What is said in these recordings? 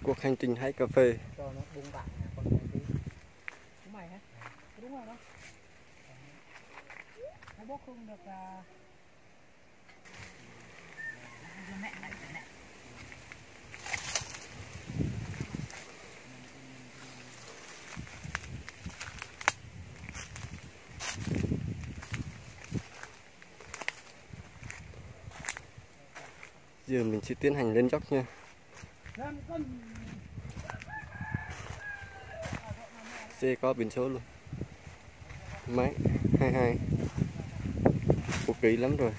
Cuộc hành trình hái cà phê. Cho nó bung bạn con này đi. Đúng mày hả? Đúng rồi đó. Nó bốc không được mẹ lại mẹ. Giờ mình sẽ tiến hành lên dốc nha. Xe có biển số luôn. Máy 22. Cũ kỹ lắm rồi.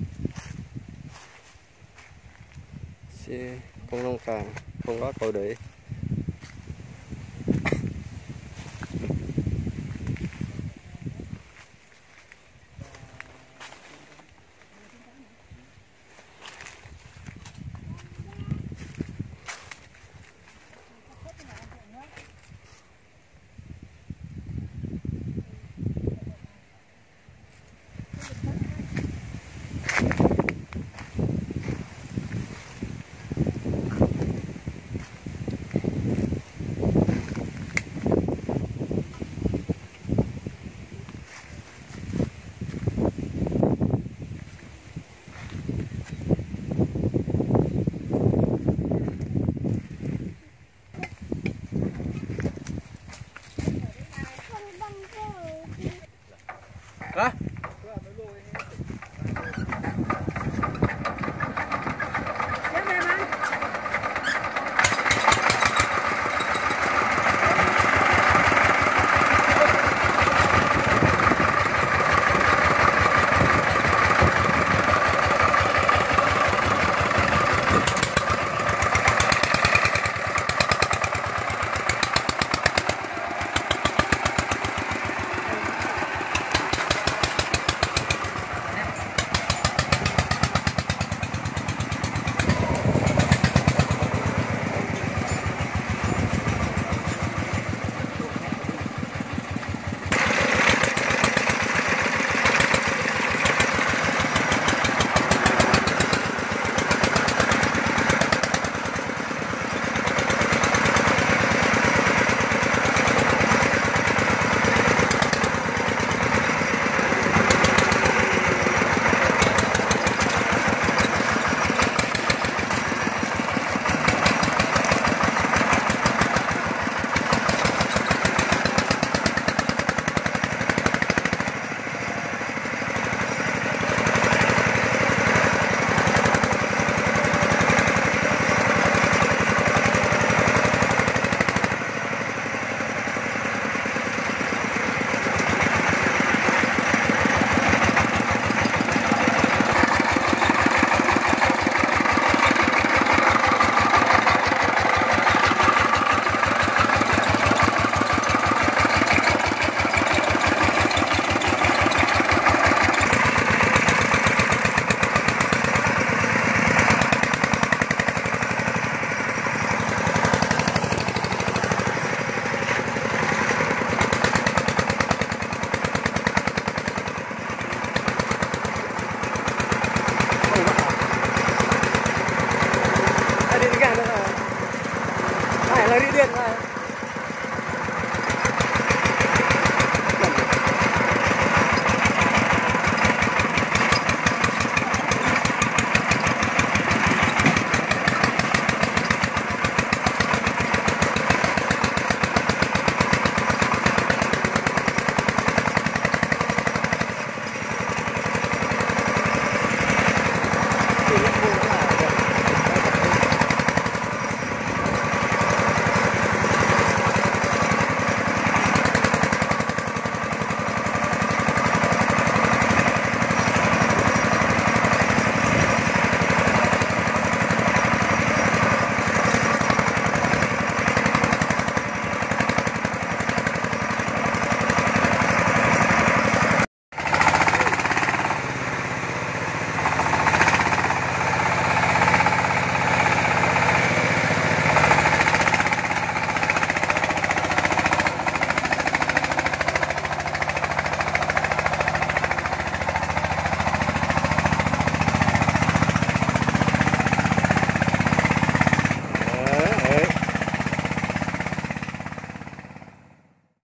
Xe không nông cạn, không có cầu để.